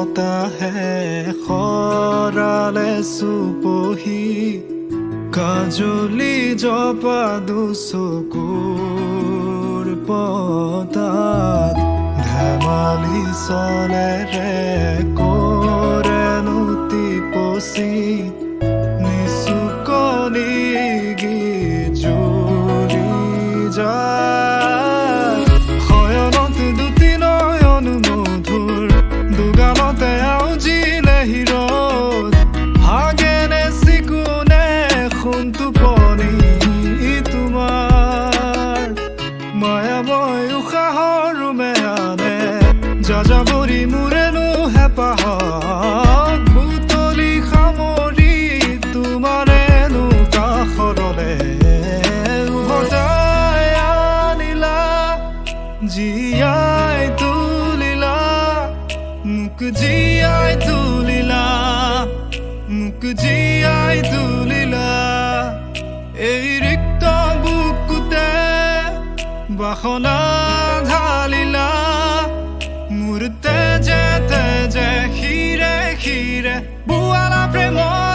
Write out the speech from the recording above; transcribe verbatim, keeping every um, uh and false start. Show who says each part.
Speaker 1: বতাহে খৰালে সুপহি কাজলি জপা দুচকুৰ পতাত ধেমালি চলেৰে কৰে নুতি পচি নিচুকনি গিজুৰি যায় শয়নত দুটি নয়ন মধুৰ দুগালতে আউজিলে হিৰত হাগেনে চিকুনে খুন্তু পনি তোমাৰ মায়াময় উশাহৰ মেয়ানে যাযাবৰী মোৰেনো হেঁপাহত বুটলি সামৰি তোমাৰেনো কাষৰলে উভতাই আনিলা জীয়াই তুলিলা মোক জীয়াই তুলিলা মোক জীয়াই তুলিলা এই ৰিক্ত বুকুতে বাসনা ঢালিলা মোৰ তেজে তেজে শিৰে শিৰে বুৱালা প্ৰেমৰ